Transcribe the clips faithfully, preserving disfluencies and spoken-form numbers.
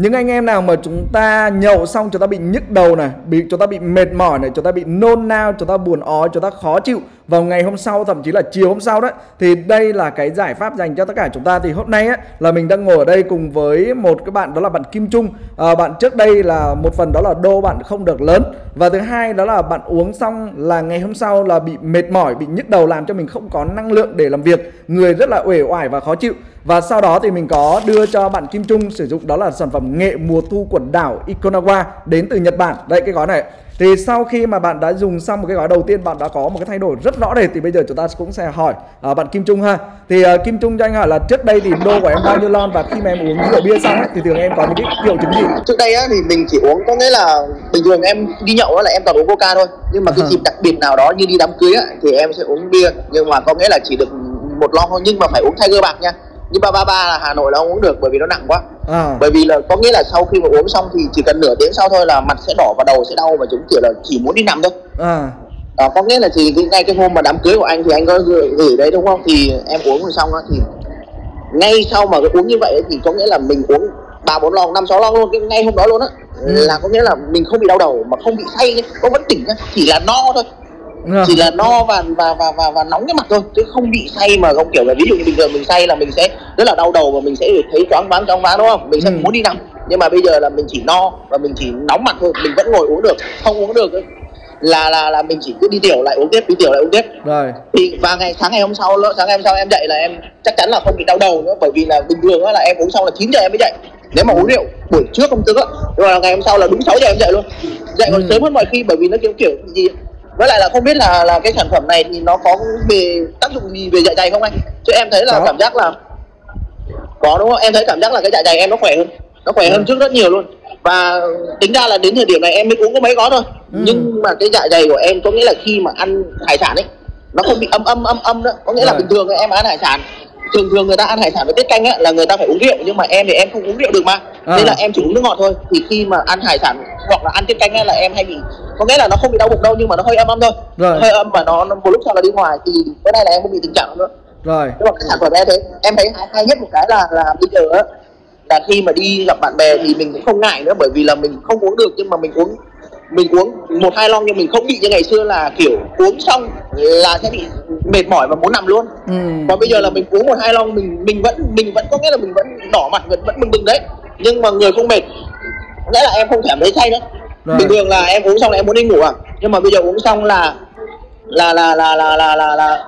những anh em nào mà chúng ta nhậu xong chúng ta bị nhức đầu này, bị chúng ta bị mệt mỏi này, chúng ta bị nôn nao, chúng ta buồn ói, chúng ta khó chịu vào ngày hôm sau, thậm chí là chiều hôm sau đấy, thì đây là cái giải pháp dành cho tất cả chúng ta. Thì hôm nay á, là mình đang ngồi ở đây cùng với một cái bạn, đó là bạn Kim Trung. à, Bạn trước đây là một phần đó là đô bạn không được lớn, và thứ hai đó là bạn uống xong là ngày hôm sau là bị mệt mỏi, bị nhức đầu, làm cho mình không có năng lượng để làm việc, người rất là uể oải và khó chịu. Và sau đó thì mình có đưa cho bạn Kim Trung sử dụng đó là sản phẩm nghệ mùa thu của đảo Ikonawa đến từ Nhật Bản. Đây, cái gói này. Thì sau khi mà bạn đã dùng xong một cái gói đầu tiên, bạn đã có một cái thay đổi rất rõ rệt. Thì bây giờ chúng ta cũng sẽ hỏi à, bạn Kim Trung ha. Thì uh, Kim Trung cho anh hỏi là trước đây thì đô của em bao nhiêu lon, và khi mà em uống rượu bia xong ấy, thì thường em có những cái triệu chứng gì? Trước đây á, thì mình chỉ uống, có nghĩa là bình thường em đi nhậu á, là em toàn uống coca thôi. Nhưng mà cái dịp đặc biệt nào đó như đi đám cưới á, thì em sẽ uống bia. Nhưng mà có nghĩa là chỉ được một lon thôi, nhưng mà phải uống Tiger bạc nha. Nhưng ba ba ba là Hà Nội là không uống được, bởi vì nó nặng quá. à. Bởi vì là có nghĩa là sau khi mà uống xong thì chỉ cần nửa tiếng sau thôi là mặt sẽ đỏ và đầu sẽ đau, và chúng kiểu là chỉ muốn đi nằm thôi. à. Đó, có nghĩa là thì ngay cái hôm mà đám cưới của anh thì anh có gửi, gửi đấy đúng không, thì em uống rồi xong đó, thì ngay sau mà uống như vậy thì có nghĩa là mình uống ba bốn lon, năm sáu lon luôn cái ngay hôm đó luôn á. ừ. Là có nghĩa là mình không bị đau đầu mà không bị say, có vẫn tỉnh nhá, chỉ là no thôi. Yeah. Chỉ là no và và và và, và nóng cái mặt thôi, chứ không bị say mà không kiểu là ví dụ như bình thường mình say là mình sẽ rất là đau đầu và mình sẽ thấy choáng váng choáng váng đúng không, mình sẽ ừ. muốn đi nằm. Nhưng mà bây giờ là mình chỉ no và mình chỉ nóng mặt thôi, mình vẫn ngồi uống được. Không uống được ấy, là là là mình chỉ cứ đi tiểu lại uống tiếp, đi tiểu lại uống tiếp rồi. Thì và ngày sáng ngày hôm sau sáng ngày hôm sau em dậy là em chắc chắn là không bị đau đầu nữa, bởi vì là bình thường là em uống xong là chín giờ em mới dậy nếu mà uống rượu buổi trước không tức á, nhưng mà ngày hôm sau là đúng sáu giờ em dậy luôn, dậy còn ừ. sớm hơn mọi khi, bởi vì nó kiểu kiểu gì. Với lại là không biết là là cái sản phẩm này thì nó có về tác dụng gì về dạ dày không anh? Chứ em thấy là có. Cảm giác là có đúng không? Em thấy cảm giác là cái dạ dày em nó khỏe hơn, nó khỏe ừ. hơn trước rất nhiều luôn. Và tính ra là đến thời điểm này em mới uống có mấy gói thôi. ừ. Nhưng mà cái dạ dày của em có nghĩa là khi mà ăn hải sản ấy, nó không bị âm âm âm âm nữa. Có nghĩa là bình thường em ăn hải sản, thường thường người ta ăn hải sản với tiết canh á là người ta phải uống rượu, nhưng mà em thì em không uống rượu được mà, à. Nên là em chỉ uống nước ngọt thôi. Thì khi mà ăn hải sản hoặc là ăn tiết canh á là em hay bị, có nghĩa là nó không bị đau bụng đâu, nhưng mà nó hơi âm âm thôi, hơi âm và nó, nó một lúc sau là đi ngoài. Thì cái này là em không bị tình trạng nữa rồi. Nhưng mà cái sản phẩm em thấy em thấy hay nhất một cái là là bây giờ á, là khi mà đi gặp bạn bè thì mình cũng không ngại nữa, bởi vì là mình không uống được nhưng mà mình uống mình uống một hai lon, nhưng mình không bị như ngày xưa là kiểu uống xong là sẽ bị mệt mỏi và muốn nằm luôn. ừ. Còn bây giờ là mình uống một hai lon mình mình vẫn mình vẫn có nghĩa là mình vẫn đỏ mặt, vẫn vẫn bừng bừng đấy, nhưng mà người không mệt, nghĩa là em không cảm thấy say nữa. Rồi. Bình thường là em uống xong là em muốn đi ngủ à, nhưng mà bây giờ uống xong là là là là là là là, là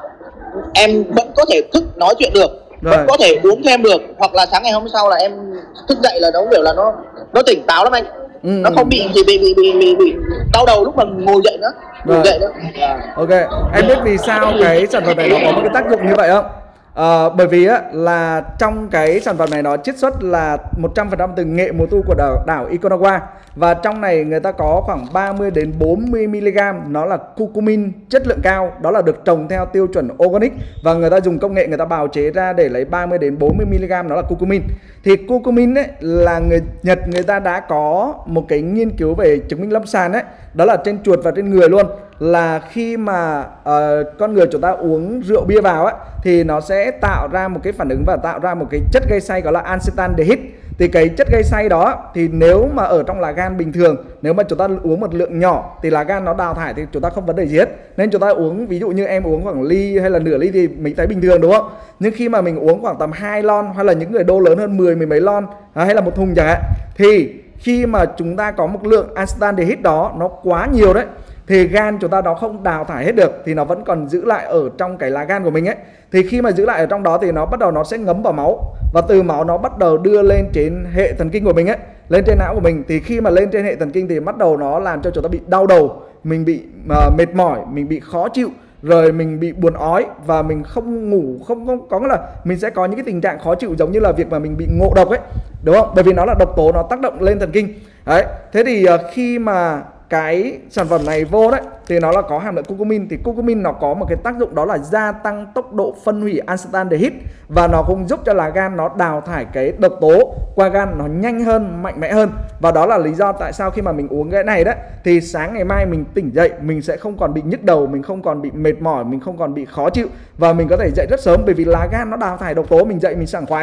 em vẫn có thể thức nói chuyện được. Rồi. Vẫn có thể uống thêm được, hoặc là sáng ngày hôm sau là em thức dậy là nó kiểu là nó nó tỉnh táo lắm anh. ừ. Nó không bị gì bị bị, bị bị bị đau đầu lúc mà ngồi dậy nữa, ngồi dậy nữa. Yeah. Ok, em biết vì sao cái sản phẩm này nó có một cái tác dụng như vậy không? À, bởi vì á, là trong cái sản phẩm này nó chiết xuất là một trăm phần trăm từ nghệ mùa thu của đảo, đảo Ikonawa. Và trong này người ta có khoảng ba mươi đến bốn mươi mi li gam nó là curcumin chất lượng cao, đó là được trồng theo tiêu chuẩn organic, và người ta dùng công nghệ người ta bào chế ra để lấy ba mươi đến bốn mươi mi li gam nó là curcumin. Thì curcumin ấy là người Nhật người ta đã có một cái nghiên cứu về chứng minh lâm sàng ấy, đó là trên chuột và trên người luôn, là khi mà uh, con người chúng ta uống rượu bia vào ấy, thì nó sẽ tạo ra một cái phản ứng và tạo ra một cái chất gây say gọi là acetaldehyde. Thì cái chất gây say đó thì nếu mà ở trong lá gan bình thường, nếu mà chúng ta uống một lượng nhỏ thì lá gan nó đào thải thì chúng ta không vấn đề gì hết. Nên chúng ta uống, ví dụ như em uống khoảng ly hay là nửa ly thì mình thấy bình thường đúng không? Nhưng khi mà mình uống khoảng tầm hai lon, hay là những người đô lớn hơn mười mười mấy lon, hay là một thùng chẳng hạn, thì khi mà chúng ta có một lượng acetaldehyde đó nó quá nhiều đấy, thì gan chúng ta nó không đào thải hết được, thì nó vẫn còn giữ lại ở trong cái lá gan của mình ấy. Thì khi mà giữ lại ở trong đó thì nó bắt đầu nó sẽ ngấm vào máu, và từ máu nó bắt đầu đưa lên trên hệ thần kinh của mình ấy, lên trên não của mình. Thì khi mà lên trên hệ thần kinh thì bắt đầu nó làm cho chúng ta bị đau đầu, mình bị uh, mệt mỏi, mình bị khó chịu, rồi mình bị buồn ói, và mình không ngủ, không, không có nghĩa là mình sẽ có những cái tình trạng khó chịu giống như là việc mà mình bị ngộ độc ấy, đúng không? Bởi vì nó là độc tố, nó tác động lên thần kinh đấy. Thế thì uh, khi mà cái sản phẩm này vô đấy thì nó là có hàm lượng curcumin. Thì curcumin nó có một cái tác dụng đó là gia tăng tốc độ phân hủy acetaldehyde, và nó cũng giúp cho lá gan nó đào thải cái độc tố qua gan nó nhanh hơn, mạnh mẽ hơn. Và đó là lý do tại sao khi mà mình uống cái này đấy thì sáng ngày mai mình tỉnh dậy mình sẽ không còn bị nhức đầu, mình không còn bị mệt mỏi, mình không còn bị khó chịu, và mình có thể dậy rất sớm, bởi vì lá gan nó đào thải độc tố, mình dậy mình sảng khoái thôi.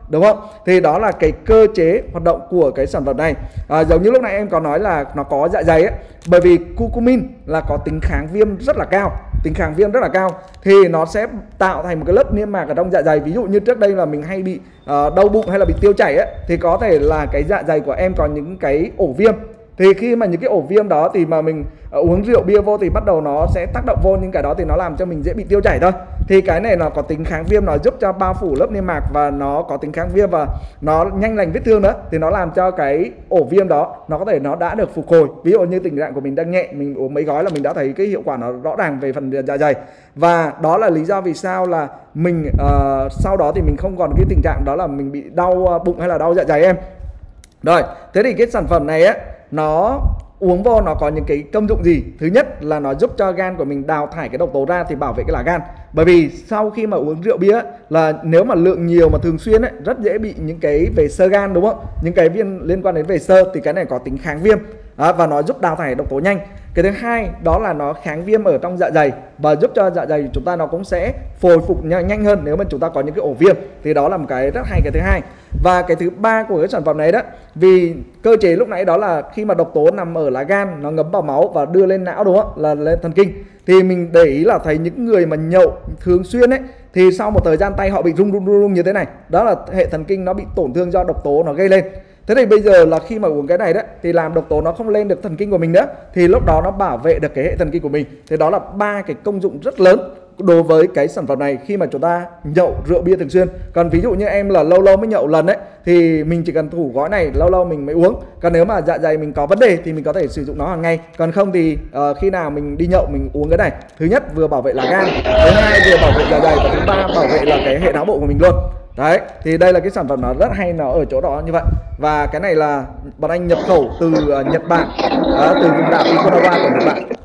đúng không? Thì đó là cái cơ chế hoạt động của cái sản phẩm này. À, giống như lúc nãy em có nói là nó có dạ dày ấy, bởi vì curcumin là có tính kháng viêm rất là cao, tính kháng viêm rất là cao, thì nó sẽ tạo thành một cái lớp niêm mạc ở trong dạ dày. Ví dụ như trước đây là mình hay bị uh, đau bụng hay là bị tiêu chảy ấy, thì có thể là cái dạ dày của em có những cái ổ viêm. Thì khi mà những cái ổ viêm đó thì mà mình uh, uống rượu bia vô thì bắt đầu nó sẽ tác động vô những cái đó, thì nó làm cho mình dễ bị tiêu chảy thôi. Thì cái này nó có tính kháng viêm, nó giúp cho bao phủ lớp niêm mạc và nó có tính kháng viêm và nó nhanh lành vết thương nữa, thì nó làm cho cái ổ viêm đó nó có thể nó đã được phục hồi. Ví dụ như tình trạng của mình đang nhẹ, mình uống mấy gói là mình đã thấy cái hiệu quả nó rõ ràng về phần dạ dày. Và đó là lý do vì sao là mình uh, sau đó thì mình không còn cái tình trạng đó là mình bị đau bụng hay là đau dạ dày em. Rồi, thế thì cái sản phẩm này á, nó uống vô nó có những cái công dụng gì? Thứ nhất là nó giúp cho gan của mình đào thải cái độc tố ra, thì bảo vệ cái lá gan. Bởi vì sau khi mà uống rượu bia là nếu mà lượng nhiều mà thường xuyên ấy, rất dễ bị những cái về xơ gan, đúng không? Những cái viên liên quan đến về xơ, thì cái này có tính kháng viêm à, và nó giúp đào thải độc tố nhanh. Cái thứ hai đó là nó kháng viêm ở trong dạ dày và giúp cho dạ dày của chúng ta nó cũng sẽ hồi phục nhanh hơn nếu mà chúng ta có những cái ổ viêm. Thì đó là một cái rất hay, cái thứ hai. Và cái thứ ba của cái sản phẩm này đó, vì cơ chế lúc nãy đó là khi mà độc tố nằm ở lá gan, nó ngấm vào máu và đưa lên não, đúng không? Là lên thần kinh. Thì mình để ý là thấy những người mà nhậu thường xuyên ấy, thì sau một thời gian tay họ bị rung rung rung, rung như thế này. Đó là hệ thần kinh nó bị tổn thương do độc tố nó gây lên. Thế thì bây giờ là khi mà uống cái này đó, thì làm độc tố nó không lên được thần kinh của mình nữa, thì lúc đó nó bảo vệ được cái hệ thần kinh của mình. Thì đó là ba cái công dụng rất lớn đối với cái sản phẩm này khi mà chúng ta nhậu rượu bia thường xuyên. Còn ví dụ như em là lâu lâu mới nhậu lần ấy, thì mình chỉ cần thủ gói này lâu lâu mình mới uống. Còn nếu mà dạ dày mình có vấn đề thì mình có thể sử dụng nó hàng ngày. Còn không thì uh, khi nào mình đi nhậu mình uống cái này. Thứ nhất vừa bảo vệ lá gan, thứ hai vừa bảo vệ dạ dày, và thứ ba bảo vệ là cái hệ não bộ của mình luôn. Đấy, thì đây là cái sản phẩm nó rất hay, nó ở chỗ đó như vậy. Và cái này là bọn anh nhập khẩu từ uh, Nhật Bản, uh, từ vùng đảo Okinawa của Nhật Bản.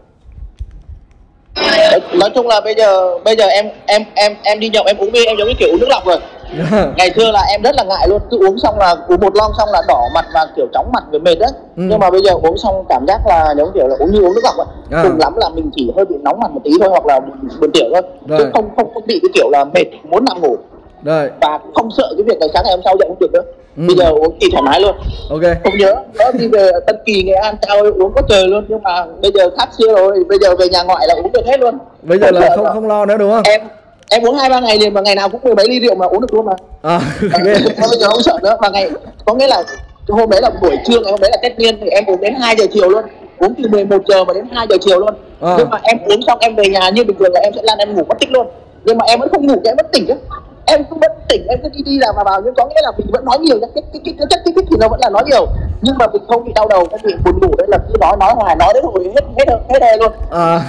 Nói chung là bây giờ bây giờ em em em em đi nhậu em uống bia em giống như kiểu uống nước lọc rồi. Ngày xưa là em rất là ngại luôn, cứ uống xong là uống một lon xong là đỏ mặt và kiểu chóng mặt với mệt đấy. Ừ. Nhưng mà bây giờ uống xong cảm giác là giống kiểu là uống như uống nước lọc ấy. À. Cùng lắm là mình chỉ hơi bị nóng mặt một tí thôi, hoặc là buồn tiểu thôi, rồi. Chứ không không không bị cái kiểu là mệt muốn nằm ngủ. Rồi. Và không sợ cái việc là sáng ngày hôm sau dậy không được nữa. Ừ. Bây giờ uống kỳ thoải mái luôn. Ok. Không nhớ đó, đi về Tân Kỳ, Nghệ An, Trao uống có trời luôn. Nhưng mà bây giờ khác xưa rồi, bây giờ về nhà ngoại là uống được hết luôn. Bây giờ không là không không lo nữa đúng không? Em em uống hai ba ngày liền, mà ngày nào cũng mười mấy ly rượu mà uống được luôn mà. À, bây giờ không sợ nữa. Mà ngày có nghĩa là hôm đấy là buổi trưa, ngày hôm đấy là Tết Nguyên thì em uống đến hai giờ chiều luôn, uống từ mười một giờ mà đến hai giờ chiều luôn. À. Nhưng mà em uống xong em về nhà như bình thường là em sẽ lan em ngủ mất tích luôn. Nhưng mà em vẫn không ngủ, em vẫn tỉnh á. Em cũng vẫn tỉnh, em cứ đi đi làm vào vào, nhưng có nghĩa là mình vẫn nói nhiều, cái cái cái chất kích thích thì nó vẫn là nói nhiều, nhưng mà mình không bị đau đầu, không bị buồn ngủ. Đấy là cứ nói nói hoài, nói đến hồi hết hết hết đây luôn. À.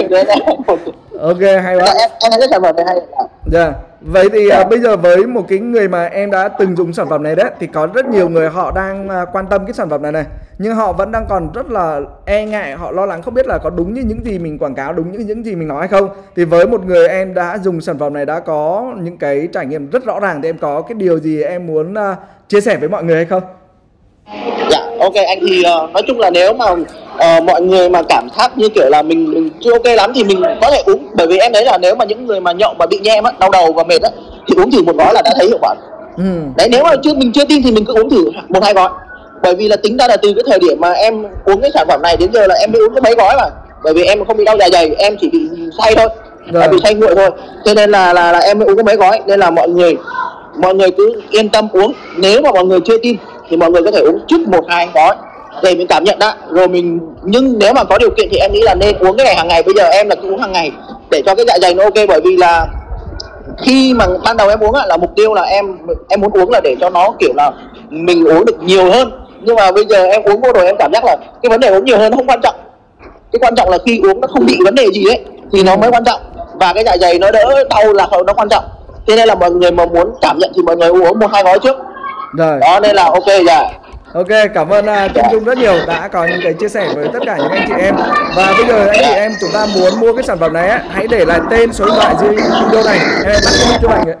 Ok, hay quá. Em em thấy cái sản phẩm này hay. Dạ. Yeah. Vậy thì yeah. uh, bây giờ với một cái người mà em đã từng dùng sản phẩm này đấy, thì có rất nhiều người họ đang uh, quan tâm cái sản phẩm này này, nhưng họ vẫn đang còn rất là e ngại, họ lo lắng không biết là có đúng như những gì mình quảng cáo, đúng như những gì mình nói hay không. Thì với một người em đã dùng sản phẩm này, đã có những cái trải nghiệm rất rõ ràng, thì em có cái điều gì em muốn uh, chia sẻ với mọi người hay không? Dạ, ok anh. Thì uh, nói chung là nếu mà uh, mọi người mà cảm giác như kiểu là mình mình chưa ok lắm thì mình có thể uống. Bởi vì em thấy là nếu mà những người mà nhậu mà bị nhem á, đau đầu và mệt á, thì uống thử một gói là đã thấy hiệu quả. Ừ. Đấy, nếu mà chưa mình chưa tin thì mình cứ uống thử một hai gói. Bởi vì là tính ra là từ cái thời điểm mà em uống cái sản phẩm này đến giờ là em mới uống có mấy gói mà. Bởi vì em không bị đau dạ dày, em chỉ bị say thôi, rồi. Em bị say nguội thôi. Cho nên là là, là em mới uống có mấy gói. Nên là mọi người mọi người cứ yên tâm uống. Nếu mà mọi người chưa tin thì mọi người có thể uống trước một hai gói để mình cảm nhận đã, rồi mình. Nhưng nếu mà có điều kiện thì em nghĩ là nên uống cái này hàng ngày. Bây giờ em là cứ uống hàng ngày để cho cái dạ dày nó ok. Bởi vì là khi mà ban đầu em uống là mục tiêu là em em muốn uống là để cho nó kiểu là mình uống được nhiều hơn. Nhưng mà bây giờ em uống vô rồi em cảm giác là cái vấn đề uống nhiều hơn nó không quan trọng. Cái quan trọng là khi uống nó không bị vấn đề gì ấy thì nó mới quan trọng, và cái dạ dày nó đỡ đau là nó quan trọng. Thế nên là mọi người mà muốn cảm nhận thì mọi người uống một hai gói trước. Rồi. Đó, nên là ok dạ. Ok, cảm ơn uh, Trung Dung rất nhiều đã có những cái chia sẻ với tất cả những anh chị em. Và bây giờ anh chị em chúng ta muốn mua cái sản phẩm này á, hãy để lại tên, số điện thoại dưới video này, em bắt cho bạn ấy.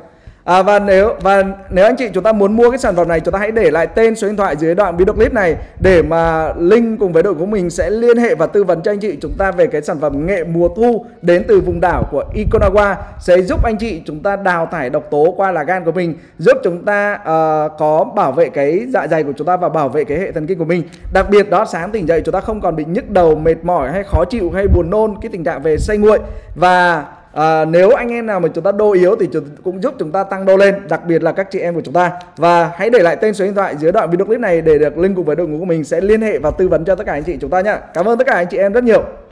À, và nếu và nếu anh chị chúng ta muốn mua cái sản phẩm này, chúng ta hãy để lại tên, số điện thoại dưới đoạn video clip này để mà Linh cùng với đội của mình sẽ liên hệ và tư vấn cho anh chị chúng ta về cái sản phẩm nghệ mùa thu đến từ vùng đảo của Iconagua, sẽ giúp anh chị chúng ta đào thải độc tố qua là gan của mình, giúp chúng ta uh, có bảo vệ cái dạ dày của chúng ta và bảo vệ cái hệ thần kinh của mình. Đặc biệt đó, sáng tỉnh dậy chúng ta không còn bị nhức đầu, mệt mỏi hay khó chịu hay buồn nôn, cái tình trạng về say nguội. Và À, nếu anh em nào mà chúng ta đô yếu thì cũng giúp chúng ta tăng đô lên, đặc biệt là các chị em của chúng ta. Và hãy để lại tên, số điện thoại dưới đoạn video clip này để được Linh cùng với đội ngũ của mình sẽ liên hệ và tư vấn cho tất cả anh chị chúng ta nhé. Cảm ơn tất cả anh chị em rất nhiều.